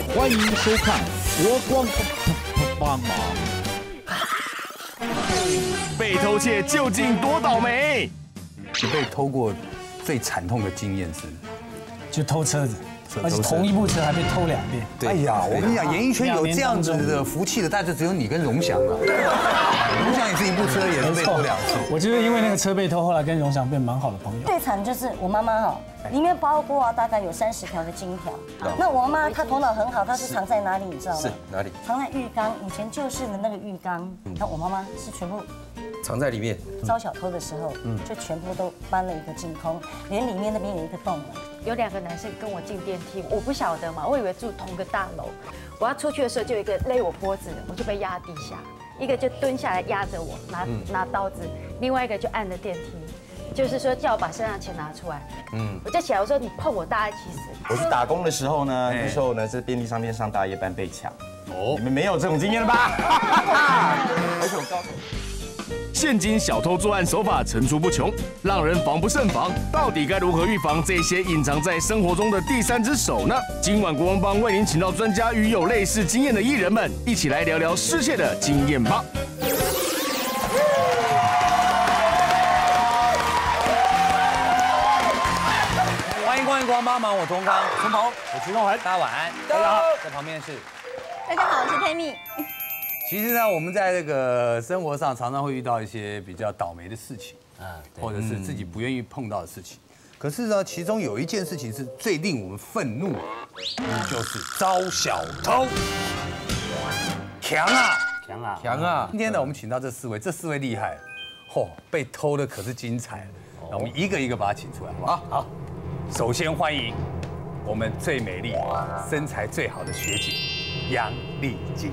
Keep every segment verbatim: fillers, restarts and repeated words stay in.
欢迎收看《国光帮忙》。 被偷窃究竟多倒霉？ 你被偷过最惨痛的经验是？ 就偷车子，而且同一部车还被偷两遍。 哎呀，我跟你讲，演艺圈有这样子的福气的，大概只有你跟荣翔了。荣翔也是一部车也是被偷两次。 我就是因为那个车被偷，后来跟荣翔变蛮好的朋友。 最惨就是我妈妈哈，里面包括啊大概有三十条的金条。那我妈妈她头脑很好，她是藏在哪里你知道吗？ 是哪里？ 藏在浴缸，以前旧式的那个浴缸。那我妈妈是全部藏在里面。 招小偷的时候，就全部都搬了一个净空，连里面那边有一个洞。 有两个男生跟我进电梯，我不晓得嘛，我以为住同个大楼。我要出去的时候，就有一个勒我脖子，我就被压地下；一个就蹲下来压着我，拿拿刀子；另外一个就按着电梯，就是说叫我把身上钱拿出来。嗯，我就起来，我说你碰我，大家一起死。 我去打工的时候呢，那时候呢是便利商店上大夜班被抢。哦，你们没有这种经验了吧？而且我告诉你。 现今小偷作案手法层出不穷，让人防不胜防。到底该如何预防这些隐藏在生活中的第三只手呢？今晚国光帮为您请到专家与有类似经验的艺人们，一起来聊聊失窃的经验吧。 欢迎光临国光帮忙，我童康，陈鹏，我徐梦涵，大家晚安。大家好，在旁边是， 大家好，我是佩蜜。 其实呢，我们在这个生活上常常会遇到一些比较倒霉的事情啊，或者是自己不愿意碰到的事情。可是呢，其中有一件事情是最令我们愤怒的，就是招小偷。强啊， 强啊，强啊！ 今天呢，我们请到这四位，这四位厉害，嚯，被偷的可是精彩。那我们一个一个把它请出来，好不好？好。首先欢迎我们最美丽、身材最好的学姐杨丽菁。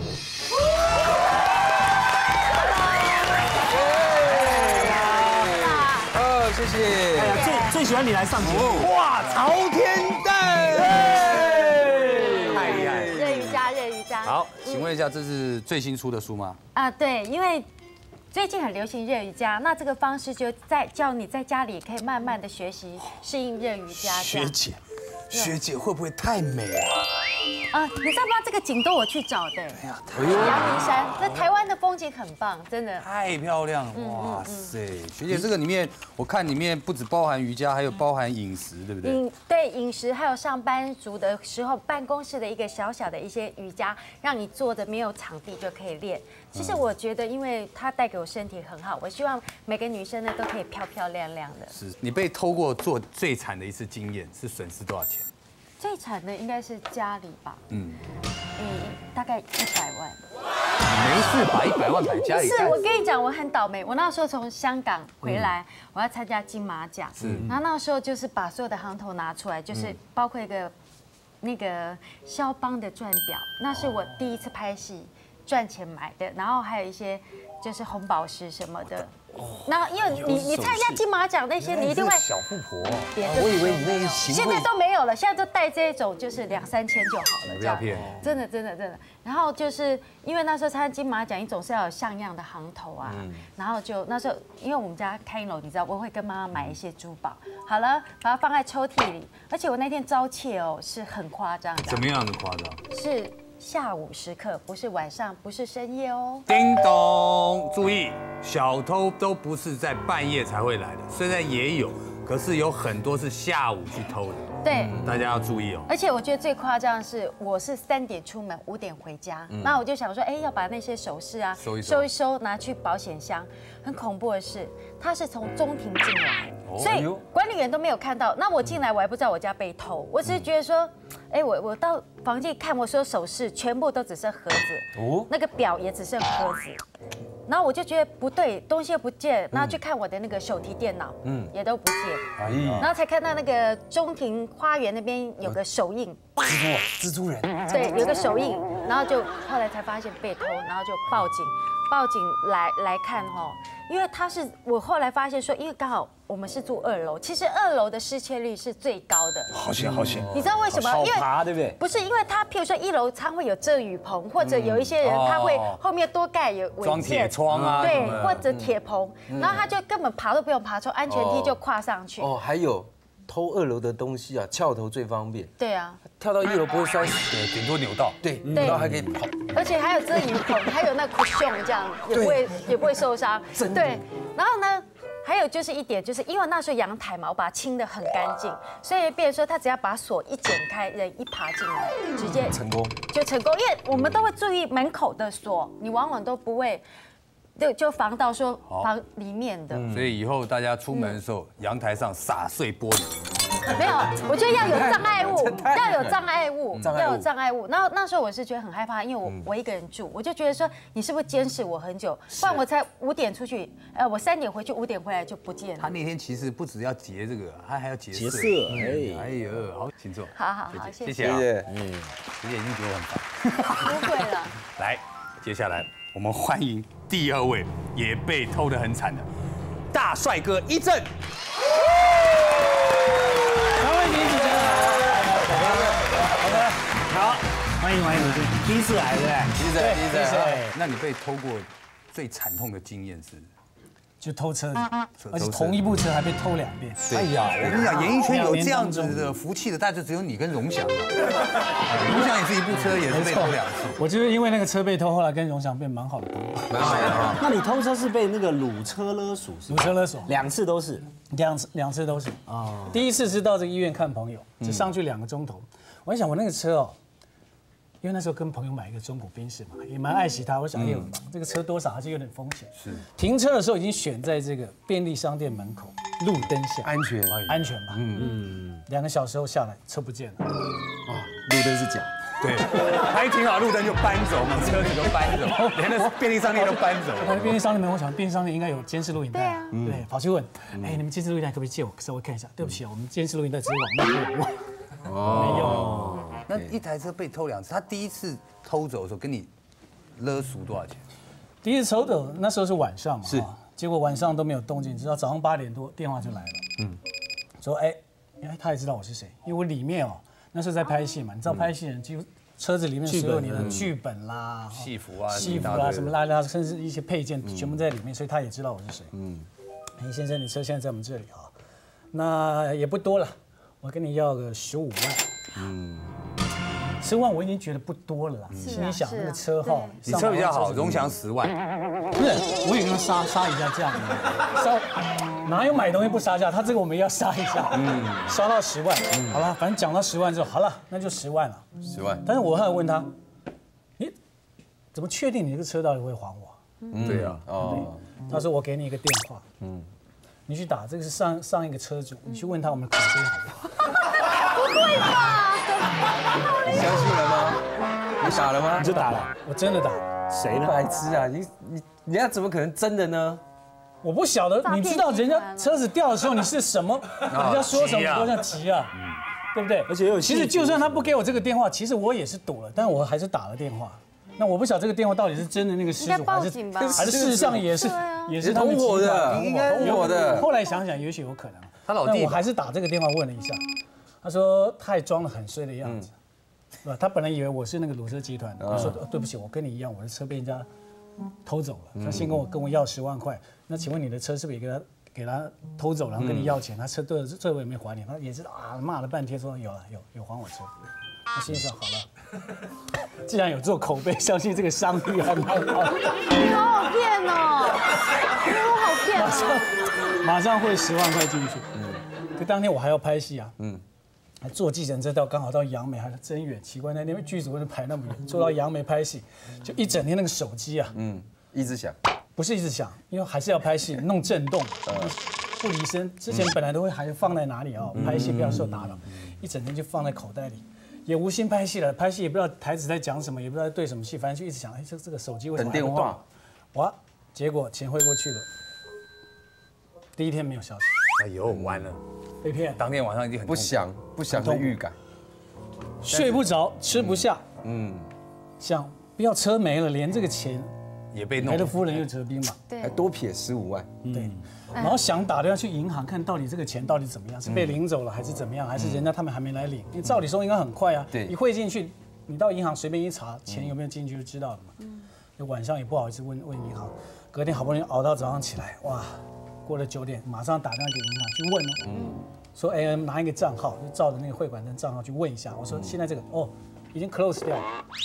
哦，谢谢。 哎呀，最最喜欢你来上节目。 哇，朝天蛋，太厉害了！ 热瑜伽，热瑜伽。 好，请问一下，这是最新出的书吗？ 啊，对，因为最近很流行热瑜伽，那这个方式就在教你在家里可以慢慢的学习适应热瑜伽。 学姐，学姐会不会太美了？ 啊，你知道吗？这个景都我去找的。哎呀，阳明山，那台湾的风景很棒，真的。 太漂亮了，哇塞！学姐，这个里面我看里面不只包含瑜伽，还有包含饮食，对不对？ 饮对饮食，还有上班族的时候，办公室的一个小小的一些瑜伽，让你坐着没有场地就可以练。其实我觉得，因为它带给我身体很好，我希望每个女生呢都可以漂漂亮亮的。 是你被偷过做最惨的一次经验是损失多少钱？ 最惨的应该是家里吧，嗯，嗯，大概一百万。 没事，把一百万摆家里。 是我跟你讲，我很倒霉。我那时候从香港回来，我要参加金马奖，是，然后那时候就是把所有的行头拿出来，就是包括一个那个肖邦的钻表，那是我第一次拍戏赚钱买的，然后还有一些就是红宝石什么的。然后因为你你参加金马奖那些，你一定会小富婆。 我以为你那是现在都没有了，现在就带这种就是两三千就好了， 不要骗， 真的真的真的。然后就是因为那时候参加金马奖，你总是要有像样的行头啊，然后就那时候因为我们家开楼，你知道我会跟妈妈买一些珠宝，好了把它放在抽屉里，而且我那天遭窃哦是很夸张的。 怎么样的夸张？ 是。下午时刻，不是晚上，不是深夜哦。 叮咚，注意，小偷都不是在半夜才会来的，虽然也有，可是有很多是下午去偷的。 对， 大家要注意哦。 而且我觉得最夸张的是，我是三点出门，五点回家，那我就想说，哎，要把那些首饰啊收一收一收，拿去保险箱。很恐怖的是，他是从中庭进来，所以管理员都没有看到。那我进来，我还不知道我家被偷，我只是觉得说，哎，我我到房间看，我所有首饰全部都只剩盒子，哦，那个表也只剩盒子。然后我就觉得不对，东西又不见，然后去看我的那个手提电脑，嗯，也都不见，哎呀，然后才看到那个中庭花园那边有个手印， 蜘蛛，蜘蛛人， 对，有个手印，然后就后来才发现被偷，然后就报警，报警来来看哈，因为他是我后来发现说，因为刚好我们是住二楼，其实二楼的失窃率是最高的， 好险好险， 你知道为什么？因为对不对？ 不是因为他，譬如说一楼仓会有遮雨棚，或者有一些人他会后面多盖有装铁窗啊， 对，或者铁棚，然后他就根本爬都不用爬，从安全梯就跨上去。 哦，还有偷二楼的东西啊，翘头最方便。 对啊， 跳到一楼不会摔死， 对，顶多扭到。 对，然后还可以跑。 而且还有遮雨棚，还有那 cushion 这样，也不会也不会受伤。对，然后呢？还有就是一点，就是因为那时候阳台嘛，我把它清得很干净，所以变成说他只要把锁一剪开，人一爬进来，直接成功就成功。因为我们都会注意门口的锁，你往往都不会就就防到说防里面的。 所以以后大家出门的时候，阳台上撒碎玻璃。 没有，我觉得要有障碍物，要有障碍物，要有障碍物。然后那时候我是觉得很害怕，因为我我一个人住，我就觉得说你是不是监视我很久？不然我才五点出去，呃，我三点回去，五点回来就不见了。 他那天其实不只要结这个，他还要结结色。 色，哎， 哎呦，好，请坐。 好好好，谢谢。 谢谢啊，嗯，学姐已经觉得很烦。 不会了。 来，接下来我们欢迎第二位也被偷得很惨的大帅哥一正。 好，欢迎欢迎，第一次来对不对？ 第一次，第一次。 那你被偷过最惨痛的经验是？ 就偷车子，而且同一部车还被偷两遍。 哎呀，我跟你讲，演艺圈有这样子的福气的，大概就只有你跟荣祥了。荣祥也是一部车，也是被偷两次。 我就是因为那个车被偷，后来跟荣祥变蛮好的朋友。 蛮好的。 那你偷车是被那个掳车勒索？ 掳车勒索， 两次都是。 两次两次都是啊。第一次是到这个医院看朋友，就上去两个钟头。我在想，我那个车哦。因为那时候跟朋友买一个中古宾士嘛，也蛮爱惜它。我想，哎呦，这个车多少还是有点风险。是。停车的时候已经选在这个便利商店门口，路灯下， 安全， 安全吧。嗯嗯。两个小时后下来，车不见了。 哦，路灯是假。 对。他一停好路灯就搬走嘛，车子都搬走，连那便利商店都搬走。 那便利商店门，我想便利商店应该有监视录影带。对啊。对，跑去问，哎，你们监视录影带可不可以借我稍微看一下？对不起啊，我们监视录影带只是网络网络。哦。没用。 那一台车被偷两次，他第一次偷走的时候跟你勒赎多少钱？ 第一次偷走那时候是晚上嘛，是，结果晚上都没有动静，直到早上八点多电话就来了，嗯，说哎，哎他也知道我是谁，因为我里面哦那时候在拍戏嘛，你知道拍戏人几乎车子里面所有你的剧本啦、 戏服啊、 戏服啊什么拉拉，甚至一些配件全部在里面，所以他也知道我是谁。嗯，哎先生，你车现在在我们这里啊，那也不多了，我跟你要个十五万。嗯。十万我已经觉得不多了啦，你想那个车号， 你车比较好，荣祥十万， 不是，我也跟他杀杀一下价，杀哪有买东西不杀价？他这个我们要杀一下，嗯，杀到十万，好了，反正讲到十万之后，好了，那就十万了， 十万。 但是我还问他，你怎么确定你这个车到底会还我？ 对啊，哦， 他说我给你一个电话，嗯，你去打，这个是上上一个车主，你去问他我们的口碑好不好？ 不会吧？ 你相信了吗？你打了吗？ 你就打了，我真的打了。 谁呢？ 白痴啊！你你人家怎么可能真的呢？ 我不晓得，你知道人家车子掉的时候你是什么，人家说什么都像急啊，对不对？ 而且有， 其实就算他不给我这个电话，其实我也是赌了，但我还是打了电话。那我不晓得这个电话到底是真的那个失主，还是还是事实上也是也是同伙的， 应该同伙的。 后来想想，也许有可能。 他老弟， 我还是打这个电话问了一下，他说他也装得很衰的样子。他本来以为我是那个掳车集团，他说对不起，我跟你一样，我的车被人家偷走了。他先跟我跟我要十万块，那请问你的车是不是也给他给他偷走，然后跟你要钱？他车对这我也没还你，他也是啊骂了半天说有了有有还我车。我心想好了，既然有做口碑，相信这个商誉还蛮好。 你好好骗哦，你好好骗马上马上汇十万块进去。嗯，可当天我还要拍戏啊。嗯。还坐计程车到刚好到杨梅，还真远，奇怪，那那边剧组为什么排那么远？坐到杨梅拍戏，就一整天那个手机啊，嗯， 一直响， 不是一直响，因为还是要拍戏，弄震动，不离身。之前本来都会还放在哪里啊？拍戏不要受打扰，一整天就放在口袋里，也无心拍戏了。拍戏也不知道台词在讲什么，也不知道对什么戏，反正就一直想，哎，这这个手机为什么还不动？哇，结果钱汇过去了，第一天没有消息。 哎呦，完了。 被骗， 当天晚上已经很不想不想的预感， 睡不着，吃不下，嗯，想不要车没了，连这个钱也被弄， 赔了夫人又折兵嘛， 对，还多撇十五万， 对，然后想打电话去银行看到底这个钱到底怎么样，是被领走了还是怎么样，还是人家他们还没来领？因为照理说应该很快啊，对，一汇进去，你到银行随便一查，钱有没有进去就知道了嘛，嗯，晚上也不好意思问问银行，隔天好不容易熬到早上起来，哇。过了九点，马上打电话给银行去问哦。嗯， 说哎拿一个账号，就照着那个汇款的账号去问一下。我说现在这个哦已经 close 掉了，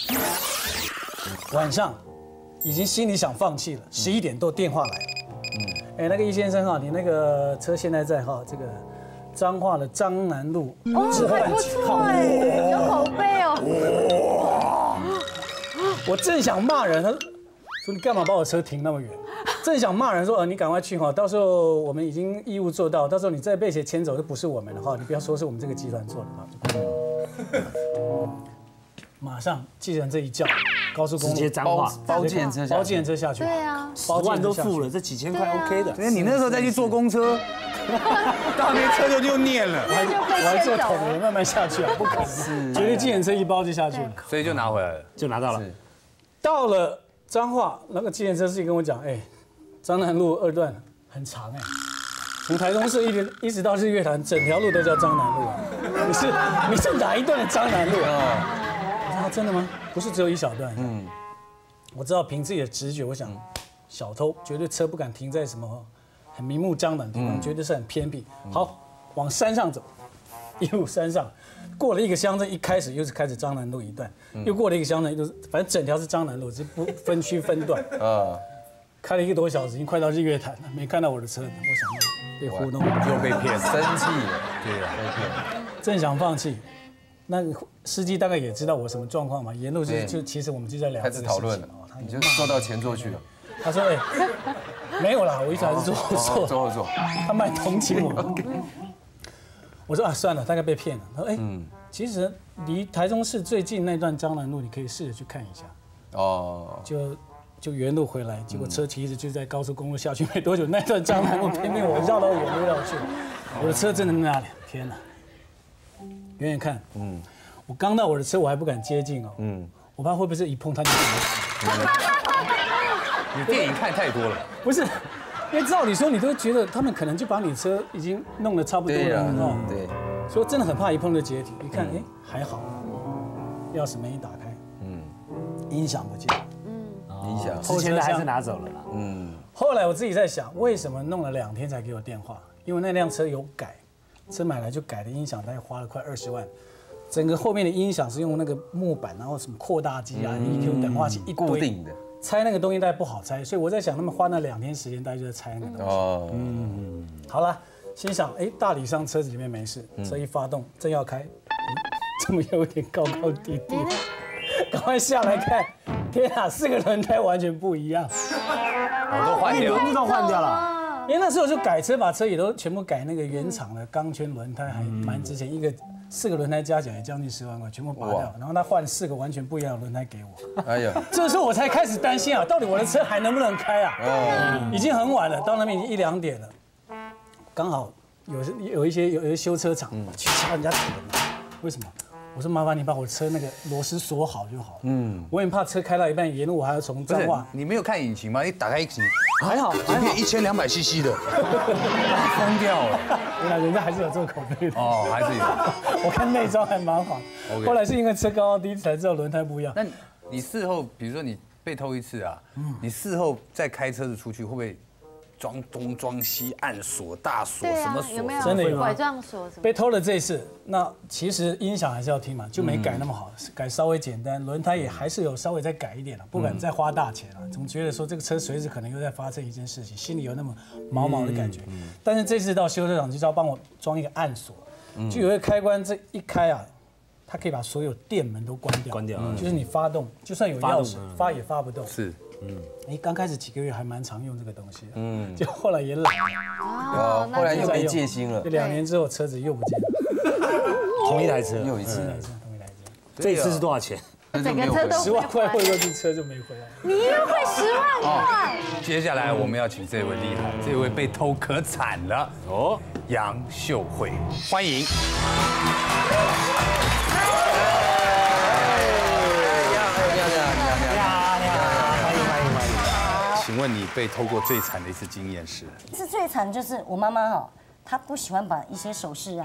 晚上已经心里想放弃了，十一点多电话来了。哎，那个易先生哈，你那个车现在在哈这个彰化的彰南路置换号， 有口碑哦。 我正想骂人，他说你干嘛把我车停那么远？正想骂人说呃你赶快去哈，到时候我们已经义务做到，到时候你再被谁牵走就不是我们的哈，你不要说是我们这个集团做的哈。马上计程车一叫，高速公路直接彰化包计程车下去， 包计程车下去， 对啊， 十万都付了，这几千块 OK 的。 所以你那时候再去坐公车，到那车就就念了， 我还我还坐桶的慢慢下去啊，不可能，绝对计程车一包就下去了， 所以就拿回来了， 就拿到了。 到了彰化，那个计程车司机跟我讲，哎，彰南路二段很长哎，从台中市一直一直到日月潭，整条路都叫彰南路啊。你是你是哪一段的彰南路啊？我说真的吗？不是只有一小段。嗯，我知道凭自己的直觉，我想小偷绝对车不敢停在什么很明目张胆的地方，绝对是很偏僻。好，往山上走，一路山上。过了一个乡镇，一开始又是开始彰南路一段，又过了一个乡镇，就是反正整条是彰南路，只不分区分段。啊，开了一个多小时，已经快到日月潭了，没看到我的车，我想被糊弄， 又被骗， 生气了， 对呀，被骗。 正想放弃，那司机大概也知道我什么状况嘛，沿路就就其实我们就在聊开始讨论了，你就坐到前座去了。 他说：“哎，没有啦，我一直还是坐后座， 坐后座。 他蛮同情我。”我说啊，算了，大概被骗了。他说，哎，其实离台中市最近那段彰南路，你可以试着去看一下。哦，就就原路回来，结果车其实就在高速公路下去没多久，那段彰南路偏偏我绕到远路绕去，我的车真的在那里，天哪！远远看，嗯，我刚到我的车，我还不敢接近哦，嗯，我怕会不会是一碰它就死。 你电影看太多了， 不是。因为照理说，你都觉得他们可能就把你车已经弄得差不多了，你知道吗？对，所以真的很怕一碰就解体。一看，哎，还好，钥匙门一打开，嗯，音响不见了， 嗯，音响之前的还是拿走了啦， 嗯。后来我自己在想，为什么弄了两天才给我电话？因为那辆车有改，车买来就改的音响，大概花了快二十万。整个后面的音响是用那个木板，然后什么扩大机啊、E Q 等化器一堆固定的。 拆那个东西大概不好拆，所以我在想，他们花那两天时间，大概就在拆那个东西。哦，嗯，好了，心想，哎，大礼上车子里面没事，车一发动，正要开，怎么有点高高低低？赶快下来看，天啊，四个轮胎完全不一样， 我都换掉了， 轮子都换掉了。 因为那时候就改车，把车也都全部改那个原厂的钢圈轮胎，还蛮值钱，一个四个轮胎加起来将近十万块，全部拔掉，然后他换四个完全不一样的轮胎给我。哎呀，这时候我才开始担心啊，到底我的车还能不能开啊？哦，已经很晚了，到那边已经一两点了，刚好有有一些有一些修车厂去敲人家铁门，为什么？我说麻烦你把我车那个螺丝锁好就好了。嗯，我很怕车开到一半，沿路我还要从彰化。 你没有看引擎吗？你打开引擎， 还好， 这边一千两百 C C 的，疯掉了。 原来人家还是有做口碑的。 哦，还是有。 我看内装还蛮好。后来是因为车高高低才知道轮胎不一样。 那你事后，比如说你被偷一次啊，你事后再开车子出去，会不会装东装西，按锁、大锁什么锁？ 有没有真的有拐杖锁什么？ 被偷了这一次，那其实音响还是要听嘛，就没改那么好，改稍微简单，轮胎也还是有稍微再改一点了，不敢再花大钱了。总觉得说这个车随时可能又在发生一件事情，心里有那么毛毛的感觉。但是这次到修车厂就是要帮我装一个暗锁，就有一个开关，这一开啊，它可以把所有电门都关掉， 关掉， 就是你发动，就算有钥匙发也发不动。 是。 嗯，哎，刚开始几个月还蛮常用这个东西的，嗯，就后来也懒， 哦，后来又没戒心了。 两年之后车子又不见了， 同一台车， 又一次， 同一台车， 这一次是多少钱？ 整个车都十万块汇过去，车就没回来。 你又会十万块？ 接下来我们要请这位厉害，这位被偷可惨了哦，杨秀慧，欢迎。请问你被偷过最惨的一次经验是？ 是最惨就是我妈妈哈，她不喜欢把一些首饰啊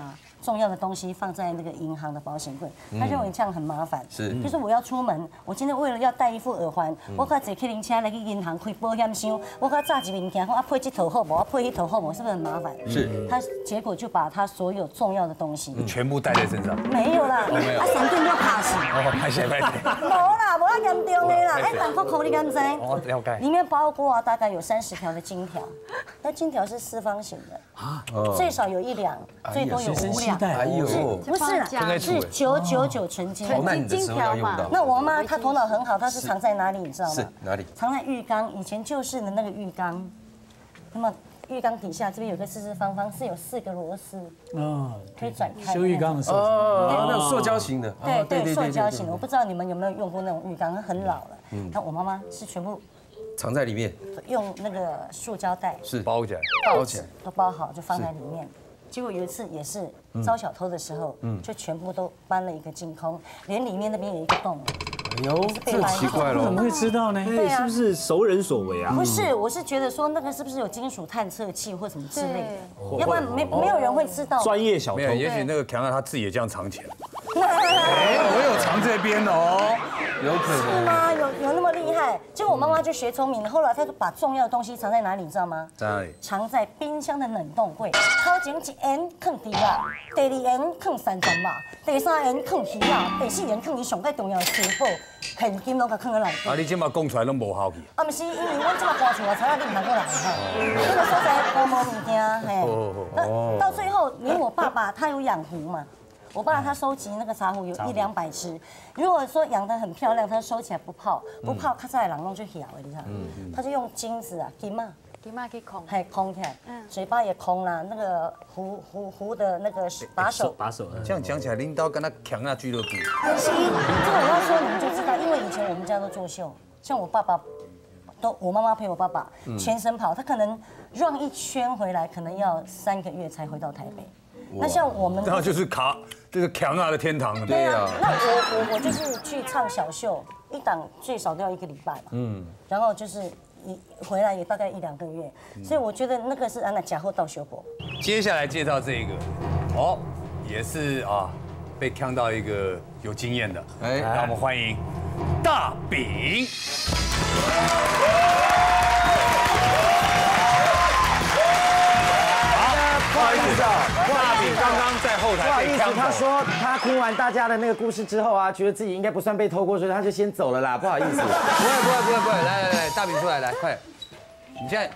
重要的东西放在那个银行的保险柜，他认为这样很麻烦。 是， 就是我要出门，我今天为了要戴一副耳环，我靠坐客人车来去银行开保险箱，我靠炸一物件，我配这头好不？我配一头好不？是不是很麻烦？ 是。 他结果就把他所有重要的东西全部带在身上。 没有啦， 没有。 啊，闪电要怕死。 哦，拍谁拍谁。 无啦，无那严重的啦，哎，万块块你敢知？ 哦，了解。 里面包括啊，大概有三十条的金条，那金条是四方形的啊，最少有一两，最多有五两。 哎呦， 不是啦，是九九九纯金。 那你的时候要用到。 那我妈她头脑很好，她是藏在哪里？你知道吗？ 是哪里？ 藏在浴缸，以前旧式的那个浴缸，那么浴缸底下这边有个四四方方，是有四个螺丝，嗯，可以转开。 修浴缸的时候， 哦，那种塑胶型的。 对对，塑胶型的，我不知道你们有没有用过那种浴缸，它很老了。嗯，那我妈妈是全部藏在里面， 用那个塑胶袋是包起来， 包起来都包好，就放在里面。结果有一次也是招小偷的时候，就全部都搬了一个净空，连里面那边有一个洞。 哎呦，这奇怪了， 怎么会知道呢？ 对啊， 是不是熟人所为啊？ 不是，我是觉得说那个是不是有金属探测器或什么之类的，要不然没没有人会知道。 专业小偷， 没有，也许那个强盗他自己也这样藏起来。哎，我有藏这边哦， 有可能是吗？有有那么厉害？结果我妈妈就学聪明了，后来她就把重要的东西藏在哪里，你知道吗？ 在哪里？ 藏在冰箱的冷冻柜。头前一烟放猪啊，第二烟放三层嘛，第三烟放鱼啊，第四烟放伊上最重要的财宝，现金拢甲放在内底。 啊，你今嘛讲出来拢无效去。 啊，毋是，因为阮即马搬厝啊，才啊，你唔通过来哈。那个所在都无物件，嘿。那到最后，连我爸爸他有养壶嘛。我爸他收集那个茶壶有一两百只，如果说养得很漂亮，他收起来不泡，不泡，较早的人拢就晓的，你看，他就用金子啊，金嘛， 金嘛去空， 还空起来，嘴巴也空了，那个壶壶壶的那个把手， 把手， 这样讲起来，领导跟他强啊俱乐部。 可惜，这个我要说你们就知道，因为以前我们家都作秀，像我爸爸，都我妈妈陪我爸爸全身跑，他可能绕一圈回来，可能要三个月才回到台北。那像我们， 那就是卡，这个强啊的天堂。 对啊，那我我我就是去唱小秀，一档最少都要一个礼拜嘛。嗯。然后就是一回来也大概一两个月，所以我觉得那个是按那假货到修博。 接下来介绍这个，哦，也是啊，被呛到一个有经验的。哎，让我们欢迎大饼。不好意思啊，大饼刚刚在后台被呛走。 他说他听完大家的那个故事之后啊，觉得自己应该不算被偷过，所以他就先走了啦。不好意思，不会不会不会不会，来来来，大饼出来来，快，你现在，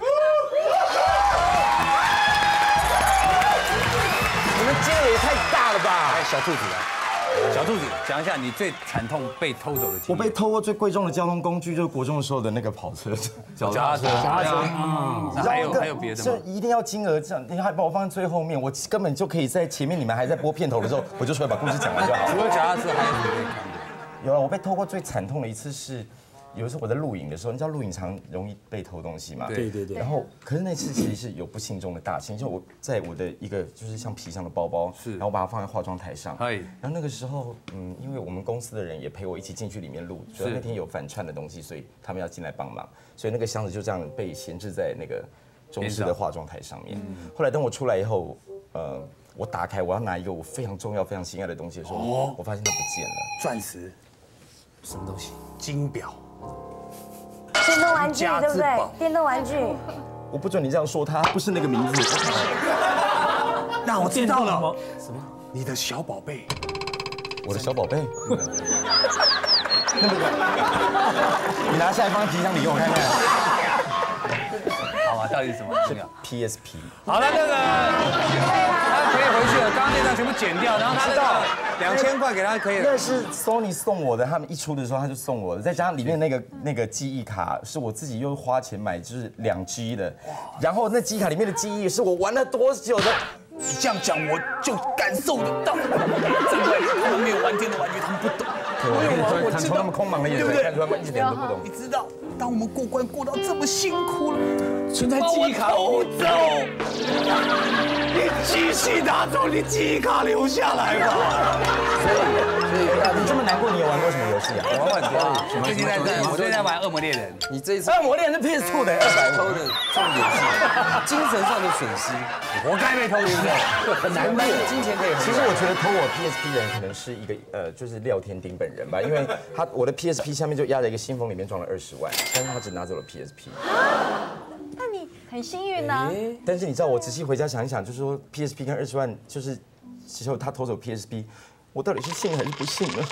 你们金额也太大了吧？ 哎，小兔子来。小兔子，讲一下你最惨痛被偷走的经验。 我被偷过最贵重的交通工具就是国中的时候的那个跑车， 脚踏车，脚踏车啊。还有还有别的吗？ 就一定要金额这样，你还把我放在最后面，我根本就可以在前面，你们还在播片头的时候，我就出来把故事讲完就好。 除了脚踏车，还有什么被看过？有了，我被偷过最惨痛的一次是。有一次我在录影的时候，你知道录影常容易被偷东西嘛？ 对对对。 然后，可是那次其实是有不幸中的大幸，就我在我的一个就是像皮箱的包包，是，然后我把它放在化妆台上。然后那个时候，嗯，因为我们公司的人也陪我一起进去里面录，所以那天有反串的东西，所以他们要进来帮忙，所以那个箱子就这样被闲置在那个中式的化妆台上面。后来等我出来以后，呃，我打开我要拿一个我非常重要、非常心爱的东西的时候，我发现它不见了。 钻石，什么东西？金表。 电动玩具对不对？电动玩具， 我不准你这样说，他不是那个名字。 那我知道了，什么？你的小宝贝， 我的小宝贝。那个，你拿下来放在皮箱里给我看看。 好吧，到底是什么？ 是 P S P。 好了，那个他可以回去了，刚刚那段全部剪掉，然后他那个两千块给他可以了。 那是 Sony 送我的，他们一出的时候他就送我的，再加上里面那个那个记忆卡是我自己又花钱买，就是两 G 的，然后那记忆卡里面的记忆是我玩了多久的。 你这样讲我就感受得到，真的，他们没有玩电动玩具，他们不懂。 我有玩，我从他们空茫的眼神看出他们一点都不懂。 你知道，当我们过关过到这么辛苦了， 存在记忆卡偷走，你继续拿走，你记忆卡留下来吧。 所以，所以你这么难过，你有玩过什么游戏啊？ 我玩很多啊，最近在我最近在玩《恶魔猎人》。 你这一次恶魔猎人是 P S 二的，二百偷的重点是精神上的损失， 活该被偷，对不对？ 很难过。金钱可以。 其实我觉得偷我 P S P 的人可能是一个呃，就是廖天丁本人吧，因为他我的 P S P 下面就压着一个信封，里面装了二十万，但是他只拿走了 P S P。 那你很幸运呐。 但是你知道，我仔细回家想一想，就是说 P S P 跟二十万，就是其实他偷走 P S P， 我到底是信还是不信呢？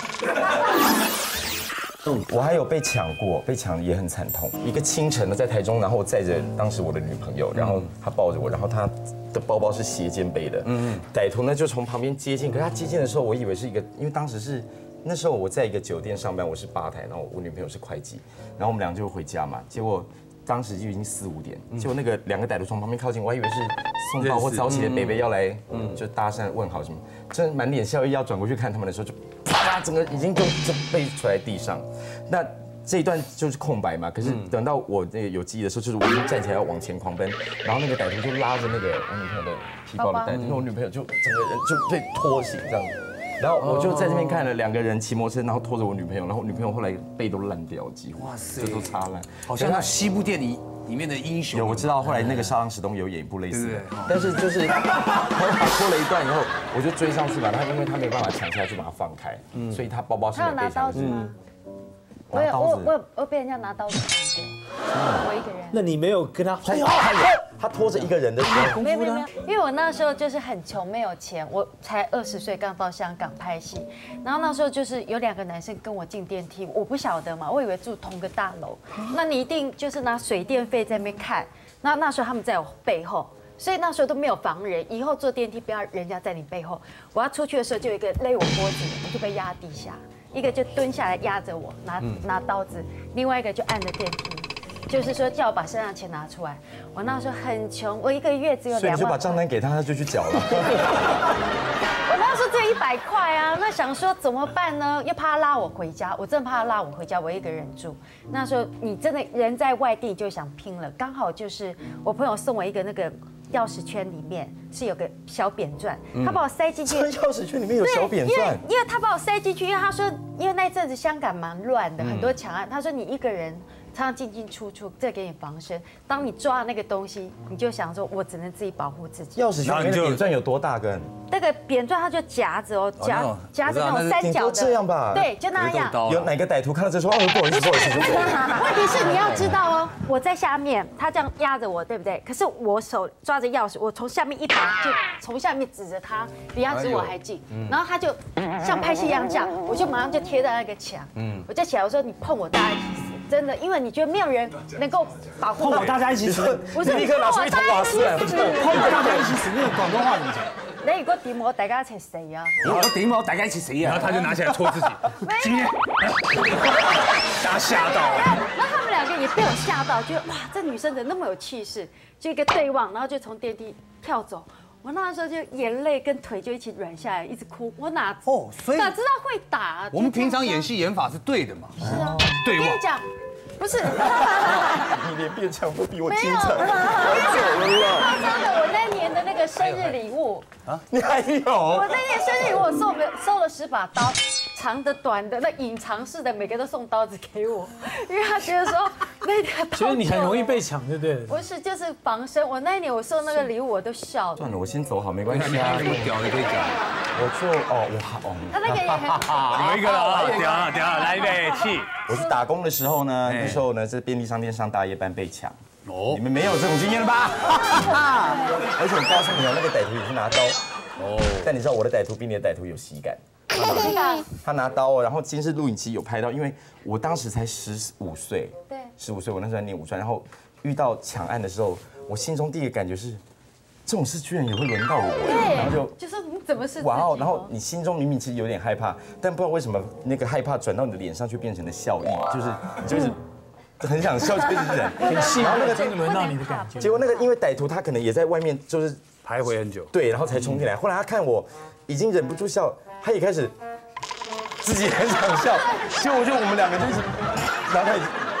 我还有被抢过，被抢也很惨痛。一个清晨呢，在台中，然后我载着当时我的女朋友，然后她抱着我，然后她的包包是斜肩背的。嗯，歹徒呢就从旁边接近，可是他接近的时候，我以为是一个，因为当时是那时候我在一个酒店上班，我是吧台，然后我女朋友是会计，然后我们俩就回家嘛，结果。当时就已经四五点，结果那个两个歹徒从旁边靠近，我还以为是送包或早起的北北要来，就搭讪问好什么，真的满脸笑意要转过去看他们的时候，就啪啪整个已经就就被出来地上。那这一段就是空白嘛，可是等到我那个有记忆的时候，就是我已经站起来要往前狂奔，然后那个歹徒就拉着那个我女朋友的皮包的带，那我女朋友就整个人就被拖醒这样子。然后我就在这边看了两个人骑摩托车，然后拖着我女朋友，然后我女朋友后来背都烂掉，几乎哇塞，这都擦烂， 好像那西部电影里面的英雄。 有我知道，后来那个沙朗史东有演一部类似的，但是就是他拖了一段以后，我就追上去嘛，他因为他没办法抢下来，就把他放开，所以他包包是他有拿刀子吗？我有我我我被人家拿刀子砍过，我一个人。 那你没有跟他？ 他有他拖着一个人的时候， 没有没有没有，因为我那时候就是很穷，没有钱，我才二十岁，刚到香港拍戏，然后那时候就是有两个男生跟我进电梯，我不晓得嘛，我以为住同个大楼，那你一定就是拿水电费在那边看，那那时候他们在我背后。所以那时候都没有防人，以后坐电梯不要人家在你背后。我要出去的时候，就有一个勒我脖子，我就被压地下；一个就蹲下来压着我，拿拿刀子；另外一个就按着电梯，就是说叫我把身上钱拿出来。我那时候很穷，我一个月只有两万。 所以你就把账单给他，他就去缴了。 我那时候只有一百块啊，那想说怎么办呢？又怕他拉我回家，我真的怕他拉我回家，我一个人住。那时候你真的人在外地就想拼了，刚好就是我朋友送我一个那个。钥匙圈里面是有个小扁钻，他把我塞进去。 钥匙圈里面有小扁钻， 因为因为他把我塞进去，因为他说，因为那一阵子香港蛮乱的，很多抢案。他说你一个人常常进进出出，这给你防身。当你抓那个东西，你就想说，我只能自己保护自己。 钥匙圈里面的扁钻有多大根？ 那个扁钻它就夹着哦，夹夹着那种三角的。 这样吧？ 对，就那样。 有哪个歹徒看到这说，哦，不好意思，不好意思。 问题是你要知道哦，我在下面，他这样压着我，对不对？可是我手抓着钥匙，我从下面一拔，就从下面指着他，比他指我还近。然后他就像拍戏一样这样，我就马上就贴在那个墙。嗯，我就起来，我说你碰我，大家一起死。真的，因为你觉得没有人能够保护碰我，大家一起死。 不是， 立刻拿出一桶瓦斯来， 碰我，大家一起死。那个广东话怎么讲？ 你如果點我，大家一齊死啊！ 如果點我，大家一起死啊！然後他就拿起來戳自己，今天，大家嚇到。 然後他們兩個也被我嚇到，覺得哇，這女生怎麼那麼有氣勢？就一個對望，然後就從電梯跳走。我那時候就眼淚跟腿就一起軟下來，一直哭。我哪哦，所以哪知道會打？ 我們平常演戲演法是對的嘛？ 是啊， 對望。 我跟你講。不是， 你連變強都比我精彩。 沒有，誇張的，我那年的那個生日禮物啊，你還有？ 我那年生日禮物我送了收了十把刀，長的、短的，那隱藏式的，每個都送刀子給我，因為他覺得說那個刀。 覺得你很容易被搶，對不對？ 不是，就是防身。我那一年我送那個禮物，我都笑了。 算了，我先走好，沒關係啊。 你屌，你可以講。 我就哦，哇哦。 他那個也很。 有一個了，屌了，屌了，來一杯氣。 我去打工的時候呢，那時候呢，在便利商店上大夜班被搶。哦，你們沒有這種經驗了吧？而且我告訴你哦，那個歹徒也是拿刀。哦。但你知道我的歹徒比你的歹徒有喜感。他拿刀哦，然後監視錄影機有拍到，因為我當時才十五歲。對。十五歲，我那時候在念五專，然後遇到搶案的時候，我心中第一個感覺是，這種事居然也會輪到我。然後就就是你怎麼是？ 哇哦！然後你心中明明其實有點害怕，但不知道為什麼那個害怕轉到你的臉上，卻變成了笑意，就是就是很想笑，就是忍，很幸。然後那個真的輪到你的感覺。 結果那個因為歹徒他可能也在外面就是徘徊很久， 對，然後才衝進來。後來他看我已經忍不住笑，他也開始自己很想笑，結果我就我們兩個就一直，然後他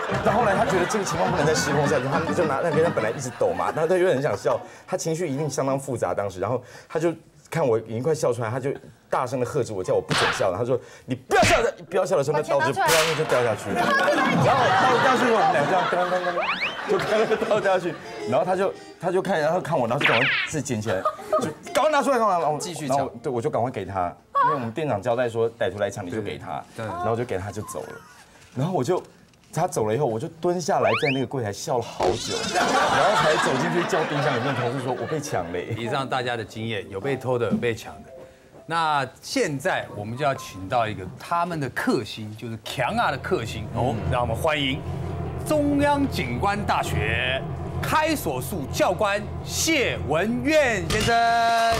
然后后来他觉得这个情况不能再失控下去，他们就拿那边他本来一直抖嘛，然后他有点很想笑，他情绪一定相当复杂当时，然后他就看我已经快笑出来，他就大声的喝止我，叫我不准笑了，他说你不要笑的，不要笑的时候那刀就不然就掉下去，然后刀掉下去，我们俩这样当当当，就看那个刀掉下去，然后他就他就看然后看我，然后就赶快自己捡起来，就赶快拿出来，赶快然后继续抢，对我就赶快给他，因为我们店长交代说歹徒来抢你就给他，然后就给他就走了，然后我就。他走了以后，我就蹲下来在那个柜台笑了好久，然后才走进去叫冰箱里面同事说我被抢了。 以上大家的经验，有被偷的，有被抢的。那现在我们就要请到一个他们的克星，就是强啊的克星哦，让我们欢迎中央警官大学开锁术教官谢文苑先生。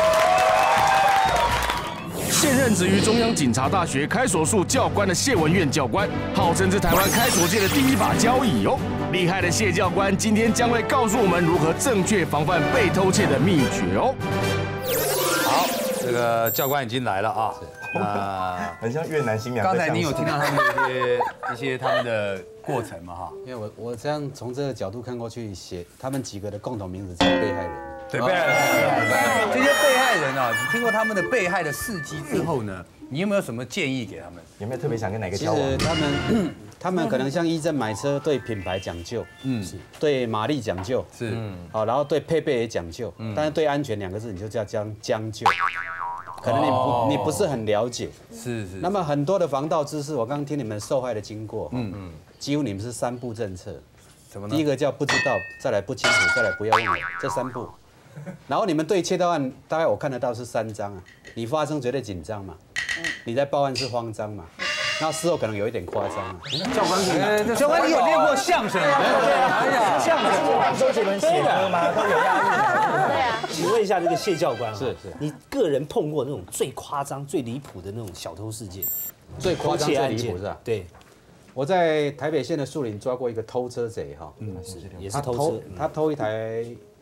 现任职于中央警察大学开锁术教官的谢文苑教官，号称是台湾开锁界的第一把交椅哦。厉害的谢教官今天将会告诉我们如何正确防范被偷窃的秘诀哦。 好，这个教官已经来了啊， 啊，很像越南新娘。 刚才你有听到他们一些一些他们的过程吗？哈， 因为我我这样从这个角度看过去，写他们几个的共同名字叫被害人。 对被害人，这些被害人啊，你听过他们的被害的事迹之后呢，你有没有什么建议给他们？ 有没有特别想跟哪个其交往？ 实他们他们可能像一正买车，对品牌讲究，嗯，对马力讲究， 是，嗯， 好，然后对配备也讲究，但是对安全两个字你就叫将将就，可能你不你不是很了解， 是是。 那么很多的防盗知识，我刚听你们受害的经过，嗯嗯，几乎你们是三步政策， 什么呢？ 第一个叫不知道，再来不清楚，再来不要问我，这三步。 然后你们对窃盗案大概我看得到是三章啊，你发生绝对紧张嘛，你在报案是慌张嘛，那事后可能有一点夸张啊。 教官，教官你有练过相声？ 哎呀， 相声周杰伦写歌吗？都有押韵。 对啊。 请问一下这个谢教官啊， 是是， 你个人碰过那种最夸张、最离谱的那种小偷事件？ 最夸张、最离谱是吧？ 对。 我在台北县的树林抓过一个偷车贼哈， 嗯，是也是偷车， 他偷一台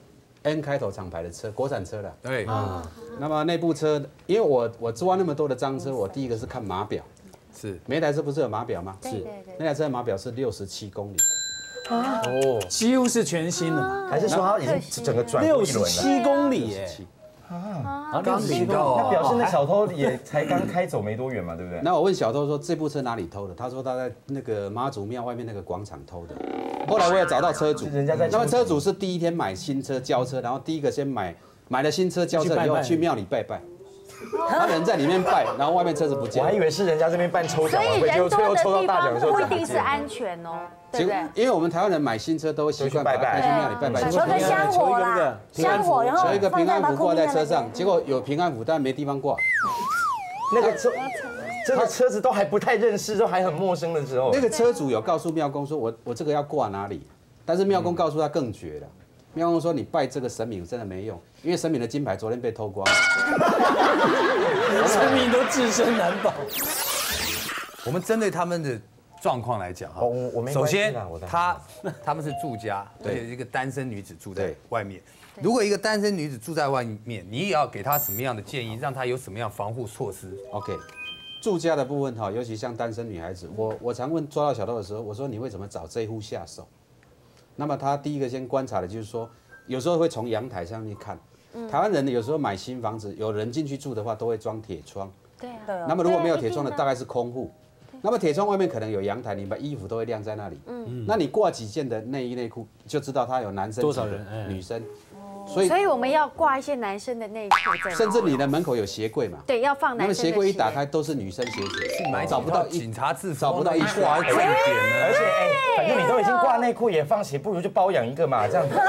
N 开头厂牌的车，国产车的。 对啊，那么那部车，因为我我抓那么多的赃车，我第一个是看码表， 是每台车不是有码表吗？ 是， 那台车的码表是六十七公里， 哦，几乎是全新的， 还是说它已经整个转六十七公里耶？ 啊，刚领到，那表示那小偷也才刚开走没多远嘛，对不对？ 那我问小偷说这部车哪里偷的？他说他在那个妈祖庙外面那个广场偷的。后来我也找到车主， 人家在。 那么车主是第一天买新车交车，然后第一个先买买了新车交车以后去庙里拜拜。 他人在里面拜，然后外面车子不见。 我还以为是人家这边办抽奖， 所以人多的地方不一定是安。 安全哦，对不对？ 因为我们台湾人买新车都会习惯把它开去庙里拜拜， 求个香火啦，香火，然后求一个平安符挂在车上，结果有平安符，但没地方挂。 那个车，这个车子都还不太认识，都还很陌生的时候， 那个车主有告诉庙公说，我我这个要挂哪里，但是庙公告诉他更绝了。 庙公说：“你拜这个神明真的没用，因为神明的金牌昨天被偷光了， 神明都自身难保。” 我们针对他们的状况来讲哈， 我我没首先他他们是住家，而且一个单身女子住在外面。如果一个单身女子住在外面，你也要给她什么样的建议，让她有什么样防护措施 ？OK， 住家的部分哈，尤其像单身女孩子，我我常问抓到小偷的时候，我说你会怎么找这一户下手？ 那么他第一个先观察的就是说，有时候会从阳台上去看。台湾人有时候买新房子，有人进去住的话，都会装铁窗。 对啊。 那么如果没有铁窗的，大概是空户。那么铁窗外面可能有阳台，你把衣服都会晾在那里。嗯。那你挂几件的内衣内裤，就知道他有男生多少人， 女生。 所以，所以我们要挂一些男生的内裤在。 甚至你的门口有鞋柜嘛？ 对，要放男生的。 那么鞋柜一打开都是女生鞋子， 找不到警察制服， 找不到一挂重点呢。 而且哎，反正你都已经挂内裤也放鞋，不如就包养一个嘛，这样子。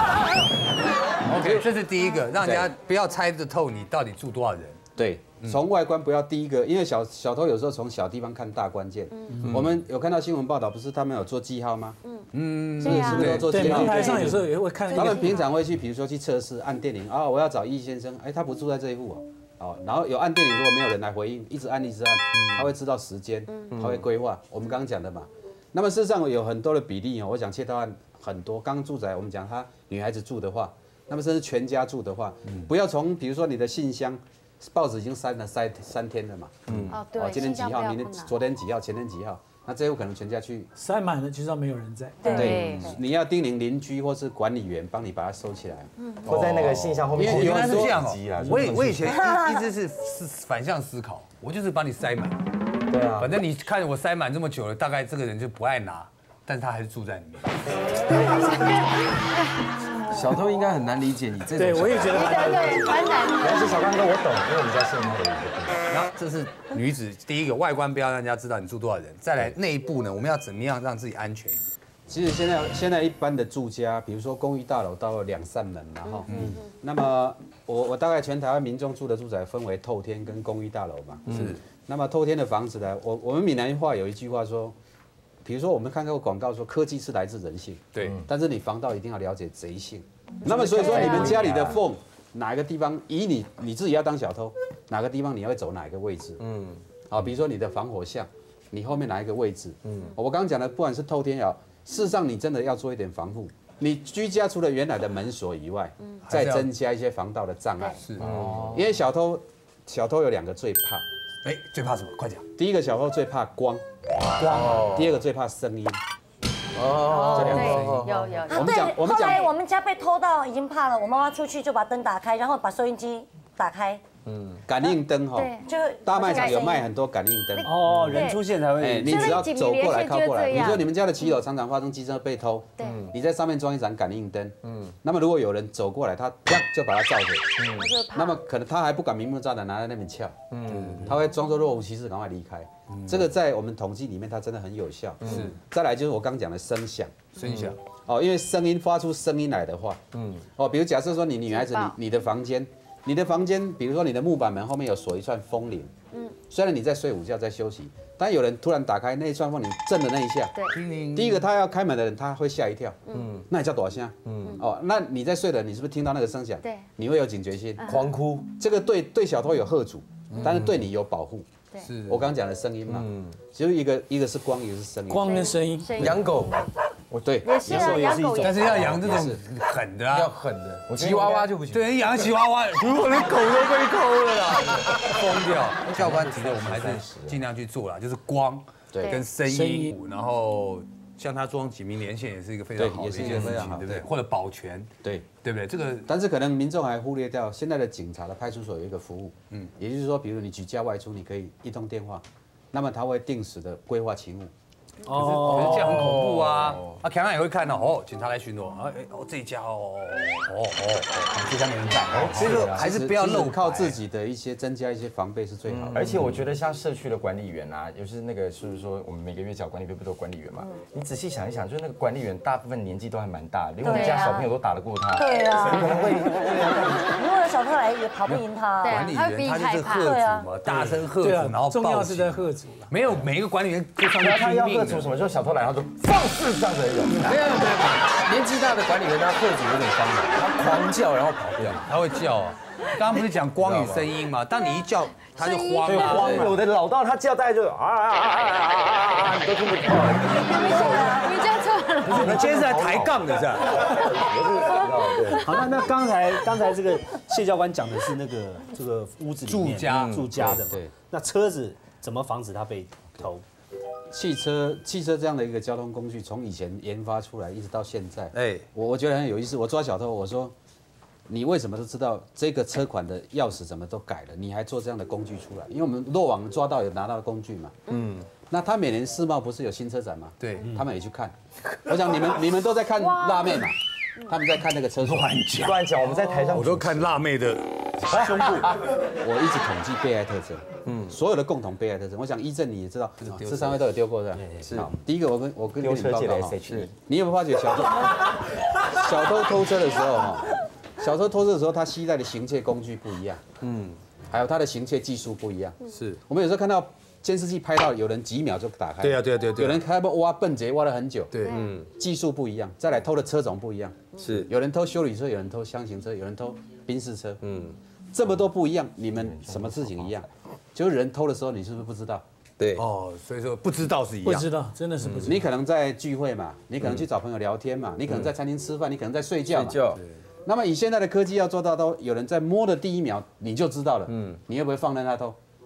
OK， 这是第一个，让人家不要猜得透你到底住多少人。 对，从外观不要第一个，因为小小偷有时候从小地方看大关键。我们有看到新闻报道，不是他们有做记号吗？嗯，是是不是做记号？ 门牌上有时候也会看。 他们平常会去，比如说去测试按电铃啊，我要找易先生，哎，他不住在这一户哦，哦，然后有按电铃，如果没有人来回应，一直按一直按，他会知道时间，他会规划。我们刚刚讲的嘛，那么事实上有很多的比例哦，我讲窃盗案很多，刚刚住宅我们讲他女孩子住的话，那么甚至全家住的话，不要从比如说你的信箱。 报纸已经删了三三天了嘛，嗯，哦对，今天几号，明天昨天几号，前天几号， 那这户可能全家去塞满了，就知道没有人在。 对，你要叮咛邻居或是管理员帮你把它收起来， 或在那个信箱后面。 原来是这样哦。我我以前一直是是反向思考，我就是把你塞满。 对啊， 反正你看我塞满这么久了，大概这个人就不爱拿，但是他还是住在里面。 小偷应该很难理解你这种。 对，我也觉得蛮难的。 蛮难的。 但是小刚哥我懂，因为我们家是他的一个。 然后这是女子第一个外观不要让人家知道你住多少人，再来内部呢，我们要怎么样让自己安全一点？ 其实现在现在一般的住家，比如说公寓大楼到两扇门嘛哈，嗯，那么我我大概全台湾民众住的住宅分为透天跟公寓大楼嘛，是。那么透天的房子呢，我我们闽南话有一句话说。比如说，我们看过广告说科技是来自人性，对，但是你防盗一定要了解贼性。那么所以说，你们家里的缝哪一个地方，以你你自己要当小偷，哪个地方你会走哪一个位置？嗯，好，比如说你的防火巷，你后面哪一个位置？嗯，我刚刚讲的，不管是透天也好，事实上你真的要做一点防护。你居家除了原来的门锁以外，再增加一些防盗的障碍。是哦，因为小偷小偷有两个最怕。 哎，最怕什么？快讲。 第一个小偷最怕光，光；第二个最怕声音。哦，这两个有有。 我们讲，我们讲。后来我们家被偷到已经怕了，我妈妈出去就把灯打开，然后把收音机打开。嗯， 感应灯哈， 对，就大卖场有卖很多感应灯。 哦，人出现才会。 哎，你只要走过来靠过来，比如说你们家的骑楼常常发生机车被偷，对，你在上面装一盏感应灯，嗯，那么如果有人走过来，他啪就把它照着，嗯，那么可能他还不敢明目张胆拿在那边撬，嗯，他会装作若无其事赶快离开。这个在我们统计里面，它真的很有效。是，再来就是我刚讲的声响， 声响哦，因为声音发出声音来的话，嗯，哦，比如假设说你女孩子你你的房间。你的房间，比如说你的木板门后面有锁一串风铃，嗯，虽然你在睡午觉在休息，但有人突然打开那一串风铃震的那一下，对，第一个他要开门的人他会吓一跳，嗯，那你叫多少声？嗯，哦，那你在睡的你是不是听到那个声响？对，你会有警觉心，狂哭，这个对对小偷有吓阻，但是对你有保护。是我刚刚讲的声音嘛，嗯，其实一个一个是光，一个是声音。 光跟声音， 养狗， 我对， 也是啊，养狗， 但是要养这种狠的啊， 要狠的，吉娃娃就不行。 对，养吉娃娃，如果连狗都被偷了啦，疯掉。教官提的我们还是尽量去做啦，就是光，对，跟声音，然后像他装几名连线也是一个非常好的一件事情，对不对？或者保全，对。对不对？这个， 但是可能民众还忽略掉，现在的警察的派出所有一个服务，嗯，也就是说，比如你举家外出，你可以一通电话，那么他会定时的规划勤务。 哦，可是这样很恐怖啊！啊，警察也会看到，哦，警察来巡逻，哎哎，哦这一家哦，哦哦，这家没人在，哦， 这个还是不要漏，靠自己的一些增加一些防备是最好的。 而且我觉得像社区的管理员啊，就是那个是不是说我们每个月缴管理费不都管理员嘛？你仔细想一想，就是那个管理员大部分年纪都还蛮大，连我们家小朋友都打得过他。 对啊， 可能会， 如果有小偷来也跑不赢他。 管理员他就是喝阻嘛，大声喝阻，然后重要是在喝阻了。 没有每一个管理员就上去他要喝阻什么？就小偷来，他说放肆这样子有。 没有没有，年纪大的管理员他喝阻有点伤人，他狂叫然后跑掉， 他会叫啊。刚刚不是讲光与声音嘛？当你一叫，他就慌了。有的老道他叫大家就啊啊啊啊啊啊，你都听不到。 你叫错了。 不是，你今天是来抬杠的是吧？ 好，那那刚才刚才这个谢教官讲的是那个这个屋子里面住家住家的，对。那车子怎么防止它被偷？ 汽车，汽车这样的一个交通工具，从以前研发出来，一直到现在，哎，我我觉得很有意思。我抓小偷，我说，你为什么都知道这个车款的钥匙怎么都改了，你还做这样的工具出来？因为我们落网抓到有拿到工具嘛，嗯。那他每年世贸不是有新车展吗？对，他们也去看。我想你们你们都在看辣妹嘛，他们在看那个车。 乱讲乱讲，我们在台上我都看辣妹的胸部。 我一直统计被害特征，嗯，所有的共同被害特征，我想依正你也知道，这三位都有丢过是吧？是。第一个我跟我跟你们报告哈，你有没有发觉小偷小偷偷车的时候哈，小偷偷车的时候他携带的行窃工具不一样，嗯，还有他的行窃技术不一样。是我们有时候看到监视器拍到有人几秒就打开，对啊对啊对对，有人开不挖笨贼挖了很久，对，嗯，技术不一样，再来偷的车种不一样，是有人偷休旅车，有人偷箱型车，有人偷宾士车，嗯，这么多不一样，你们什么事情一样？就是人偷的时候，你是不是不知道？对，哦，所以说不知道是一样， 不知道，真的是不知道。 你可能在聚会嘛，你可能去找朋友聊天嘛，你可能在餐厅吃饭，你可能在睡觉嘛。睡觉。那么以现在的科技要做到，都有人在摸的第一秒你就知道了，嗯，你会不会放任他偷？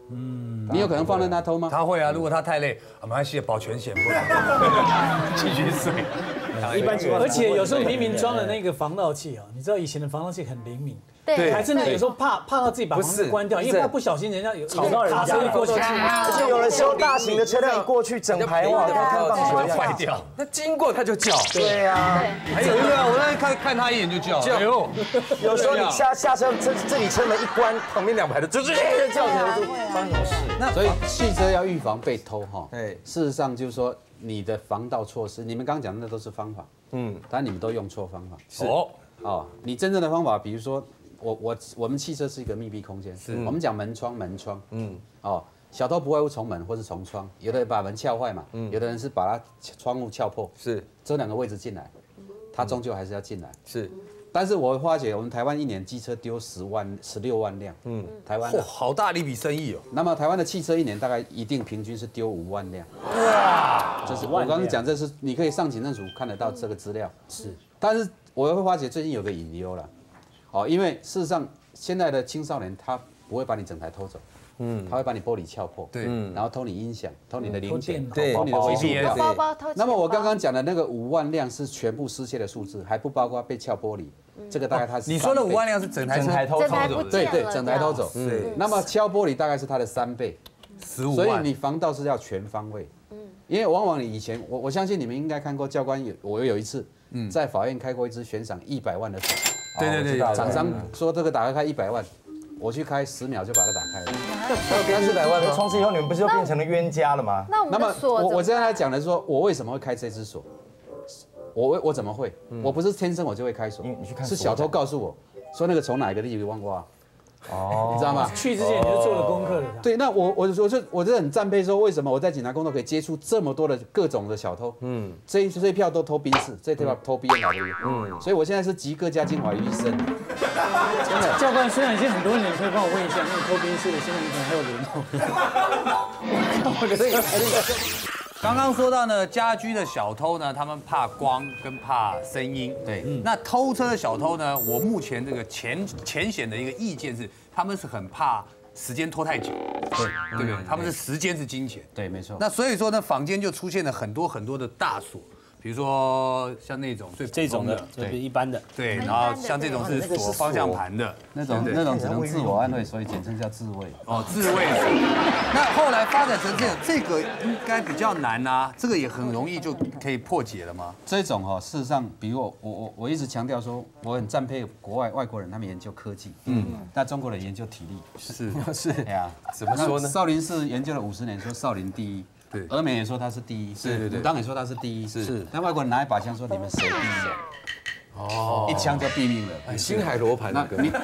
嗯，你有可能放任他偷吗？ 他会啊，如果他太累，没关系，保全险不然继续睡。 一般情况， 而且有时候明明装了那个防盗器啊，你知道以前的防盗器很灵敏。 对， 还真的有时候怕怕到自己把房子关掉，因为怕不小心人家有吵到人家过去， 而且有人修大型的车辆一过去，整排哇，跟看棒球一样坏掉。 那经过他就叫。 对啊， 还有一个，我那看看他一眼就叫。哎呦， 有时候你下下车，这这里车门一关，旁边两排的就直接叫起来，发生什么事？ 那所以汽车要预防被偷哈，哎，事实上就是说你的防盗措施，你们刚刚讲的那都是方法，嗯，但你们都用错方法。 是哦， 哦，你真正的方法，比如说。 我我我们汽车是一个密闭空间，是我们讲门窗门窗，嗯，哦，小偷不外乎从门或是从窗，有的人把门撬坏嘛，嗯，有的人是把它窗户撬破， 是这两个位置进来，他终究还是要进来， 是。 但是我发觉我们台湾一年机车丢十万十六万辆，嗯，台湾嚯，好大的一笔生意哦。 那么台湾的汽车一年大概一定平均是丢五万辆，哇，就是我刚刚讲这是你可以上警政署看得到这个资料，是，但是我会发觉最近有个隐忧了。 哦，因为事实上，现在的青少年他不会把你整台偷走，嗯，他会把你玻璃撬破，对，然后偷你音响，偷你的零件，偷你的微信票， 包包偷。 那么我刚刚讲的那个五万辆是全部失窃的数字，还不包括被撬玻璃，这个大概它是。 你说的五万辆是整台车偷走的， 对对，整台偷走。对。那么敲玻璃大概是它的三倍， 十五万。 所以你防盗是要全方位，嗯，因为往往你以前我我相信你们应该看过教官有我有一次，嗯，在法院开过一支悬赏一百万的手。 对对对， 厂商说这个打开一百万，我去开十秒就把它打开了。 要四百万吗？从此以后你们不是就变成了冤家了吗？ 那我们的锁我我现在讲的是说，我为什么会开这支锁？我我怎么会？我不是天生我就会开锁， 你去看是小偷告诉我说那个从哪个地方挖。 哦，你知道吗？ 去之前你就做了功课了。 对，那我我我就我就很赞佩说，为什么我在警察工作可以接触这么多的各种的小偷？嗯，这一这一票都偷宾士，这一票偷 B N W。嗯，所以我现在是集各家精华于一身。真的， 教官虽然已经很多年，可以帮我问一下，那个偷宾士的，现在你可能还有联络？我的车。 刚刚说到呢，家居的小偷呢，他们怕光跟怕声音。对，那偷车的小偷呢，我目前这个浅浅显的一个意见是，他们是很怕时间拖太久。对，对不对？他们是时间是金钱。 对，没错。 那所以说呢，坊间就出现了很多很多的大锁。 比如说像那种最这种的，对一般的， 对，然后像这种是锁方向盘的， 那种那种只能自我安慰，所以简称叫自卫。 哦，自卫。那后来发展成这样，这个应该比较难啊，这个也很容易就可以破解了吗？ 这种哈，事实上，比如我我我我一直强调说，我很赞佩国外外国人，他们研究科技，嗯，那中国人研究体力， 是是，哎呀，怎么说呢？少林寺研究了五十年，说少林第一。 对，峨眉也说他是第一，是对对，武当也说他是第一，是。但外国人拿一把枪说你们谁第一？哦，一枪就毙命了。 星海罗盘那个。那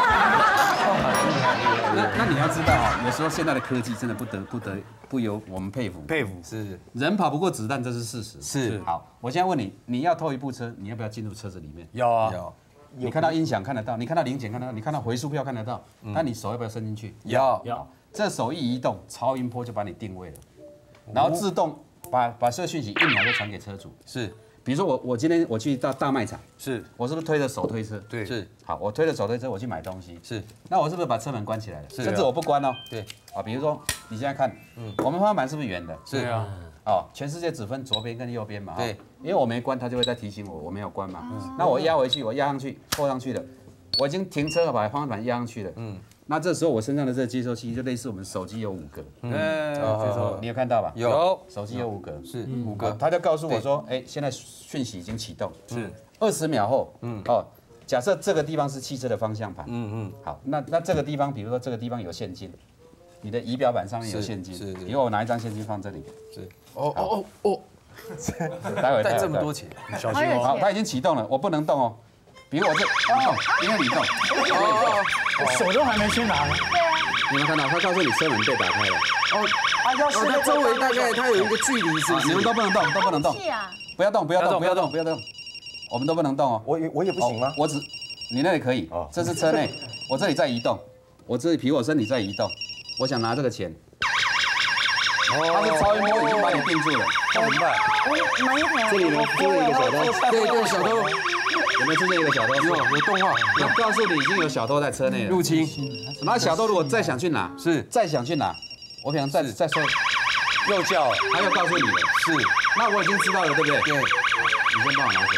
那你要知道啊，有时候现在的科技真的不得不得不由我们佩服佩服。 是，人跑不过子弹，这是事实。是。好，我现在问你，你要偷一部车，你要不要进入车子里面？ 要啊。有。 你看到音响看得到，你看到零件看得到，你看到回数票看得到，那你手要不要伸进去？ 要。 要。这手一移动，超音波就把你定位了。 然后自动把把这个讯息一秒就传给车主。是，比如说我我今天我去到大卖场，是我是不是推着手推车？对，是。好，我推着手推车我去买东西，是。那我是不是把车门关起来了？甚至我不关哦。对。啊，比如说你现在看，嗯，我们方向盘是不是圆的？是啊。哦，全世界只分左边跟右边嘛。对。因为我没关，它就会再提醒我我没有关嘛。那我压回去，我压上去，扣上去了，我已经停车了，把方向盘压上去了。嗯。 那这时候我身上的这个接收器就类似我们手机有五个，嗯，你有看到吧？有，手机有五个，是五个，他就告诉我说，哎，现在讯息已经启动，是二十秒后，嗯，哦，假设这个地方是汽车的方向盘，嗯嗯，好，那那这个地方，比如说这个地方有现金，你的仪表板上面有现金，是，比如我拿一张现金放这里，是，哦哦哦哦，待会带这么多钱，小心哦，好，它已经启动了，我不能动哦。 比如我这哦，因为你动，哦， 手都还没先拿呢。 对啊。你们看到，他告诉你车门被打开了。 哦，啊，要是它周围大概它有一个距离，是不是？ 你们都不能动，都不能动。不要动，不要动，不要动，不要动。我们都不能动哦。 我我也不行吗？ 我只，你那里可以。哦。这是车内，我这里在移动，我这里比我身体在移动。我想拿这个钱。哦。他是超音波已经把你定住了， 那怎么办？ 买一条。 这里呢，这里一个小偷。 对对，小偷。 有没有出现一个小偷？有有动画，有告诉你已经有小偷在车内了， 入侵。 然后小偷如果再想去哪， 是再想去哪，我可能再再说， 又叫， 他又告诉你了， 是。 那我已经知道了，对不对？对。你先帮我拿走，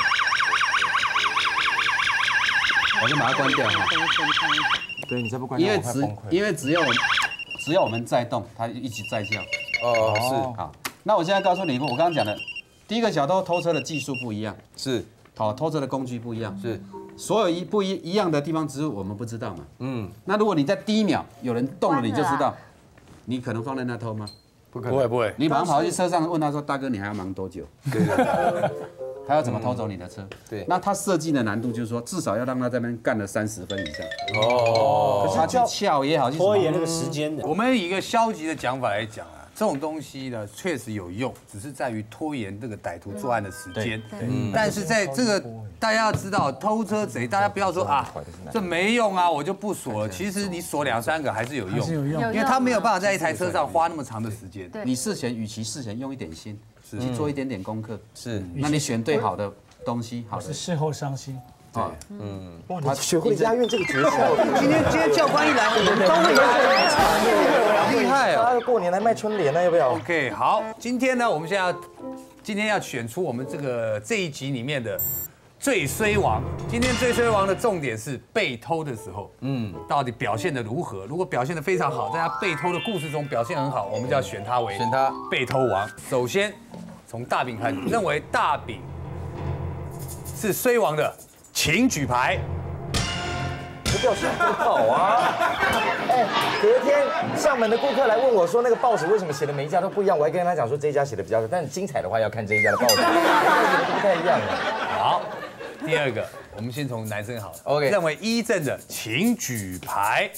我先把它关掉哈。 对你再不关掉， 因为只我快崩溃。 因为只有只要我们在动，它一直在叫。 哦，是。 好，那我现在告诉你，我刚刚讲的，第一个小偷偷车的技术不一样， 是。 好，偷车的工具不一样， 是。 所有一不一一样的地方，只是我们不知道嘛。嗯。那如果你在第一秒有人动了，你就知道，你可能放在那偷吗？ 不可能。不会不会。 你马上跑去车上问他说：“大哥，你还要忙多久？”对对对。他要怎么偷走你的车？对。那他设计的难度就是说，至少要让他在那边干了三十分以上。哦。他去撬也好，去拖延那个时间的。 我们以一个消极的讲法来讲啊，这种东西呢确实有用，只是在于拖延这个歹徒作案的时间。对。但是在这个大家要知道，偷车贼，大家不要说啊，这没用啊，我就不锁了。其实你锁两三个还是有用， 是有用， 因为他没有办法在一台车上花那么长的时间。 你事前与其事前用一点心。去做一点点功课， 是， 那你选对好的东西，好的是事后伤心。 对， 嗯， 哇，你学会押韵这个诀窍。 今天今天教官一来，我们都会押韵，厉害哦！ 大家过年来卖春联了，要不要 ？OK， 好，今天呢，我们现在要今天要选出我们这个这一集里面的最衰王。今天最衰王的重点是被偷的时候，嗯，到底表现的如何？如果表现的非常好，在他被偷的故事中表现很好，我们就要选他为选他被偷王。首先。从大饼开始，认为大饼是衰王的，请举牌。 这表现很好啊！哎，隔天上门的顾客来问我说，那个报纸为什么写的每一家都不一样？我还跟他讲说这一家写的比较好，但精彩的话要看这一家的报纸，写的不太一样的。 好，第二个，我们先从男生好了。 OK， 认为一正的，请举牌。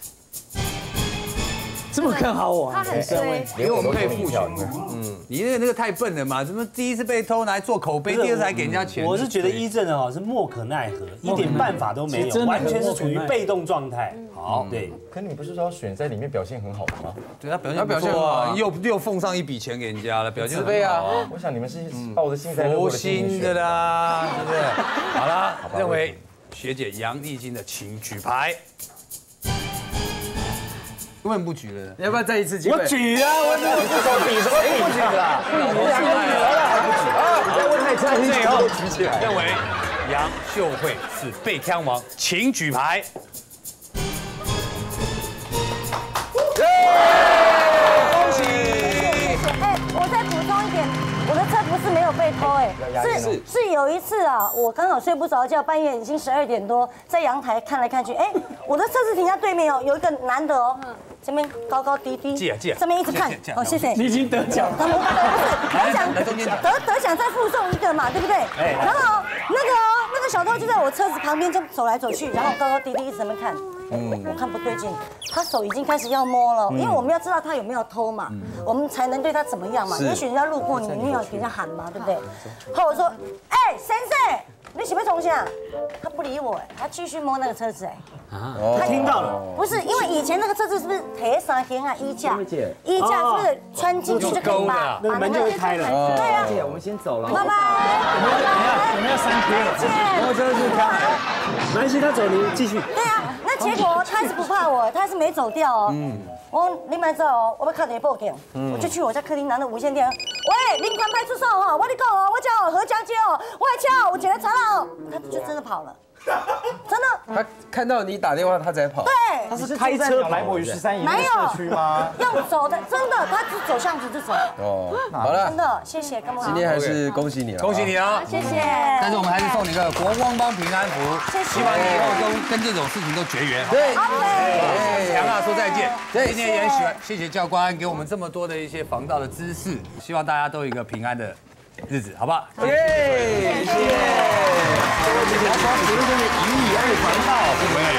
这么看好我， 他很衰， 因为我们可以付钱。嗯，你那个那个太笨了嘛？怎么第一次被偷拿来做口碑，第二次还给人家钱？ 我是觉得一正啊是莫可奈何，一点办法都没有，完全是处于被动状态。 好， 对。 可你不是说要选在里面表现很好的吗？ 对他表现不错啊，又又奉上一笔钱给人家了，表现自卑啊！我想你们是抱着幸灾乐祸的心的啦，对不对？好啦，认为学姐杨丽晶的，请举牌。根本不举了， 你要不要再一次机会？ 我举啊，我这不手比什么不举了？你两个女儿了还不举啊？你再问太差， 最后举起来。认为杨秀慧是被坑王，请举牌。恭喜！ 哎，我再补充一点，我的车不是没有被偷，哎，是是有一次啊，我刚好睡不着觉，半夜已经十二点多，在阳台看来看去，哎，我的车子停在对面哦，有一个男的哦。这边高高低低，这边一直看，哦，谢谢。 你已经得奖了， 不是得奖，得得奖再附送一个嘛，对不对？然后那个那个小偷就在我车子旁边就走来走去，然后高高低低一直在那边看，嗯，我看不对劲，他手已经开始要摸了，因为我们要知道他有没有偷嘛，我们才能对他怎么样嘛。也许人家路过你，你要给人家喊嘛，对不对？后我说，哎，先生，你是不是从下？他不理我，他继续摸那个车子，哎。 啊，他听到了， 不是因为以前那个车子是不是铁三天啊衣架，衣架是不是穿进去就可以把那个门就会开了？ 对啊， 姐，我们先走了， 拜拜。 我们要三天了，摩托车是开，没关系，他走你继续。 对啊，那结果他是不怕我，他是没走掉哦。嗯，我你买走哦，我要看你报警，我就去我家客厅拿着无线电，喂，林宽派出所哦，我跟你讲哦，我叫何江街哦，我还叫我姐来查了哦，他就真的跑了。真的， 他看到你打电话，他才跑。 对， 他是开车来博与十三姨那个社区吗？ 要走的，真的，他只走巷子就走。哦， 好了， 真的，谢谢，干嘛？ 今天还是恭喜你了， 恭喜你啊！ 谢谢。 但是我们还是送你个国光帮平安符， 谢谢。 希望你以后都跟这种事情都绝缘。 对， 强啊，说再见。今天也很喜欢，谢谢教官给我们这么多的一些防盗的知识，希望大家都有一个平安的日子，好不好？ 耶，谢谢。这条光学生的以以爱防盗，对不对？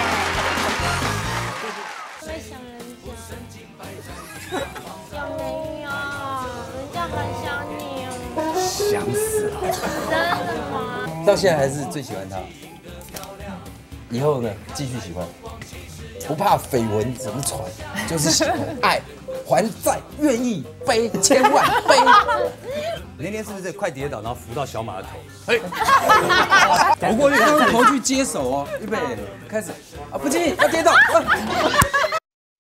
会想人家，有没有？人家很想你哦。 想死了。 真的吗？ 到现在还是最喜欢他。以后呢，继续喜欢，不怕绯闻怎么传，就是喜欢爱。还债，愿意背，千万背。 那天是不是快跌倒，然后扶到小马的头？哎， 走过去， 用头去接手哦，预备，开始啊，不介意，要跌倒。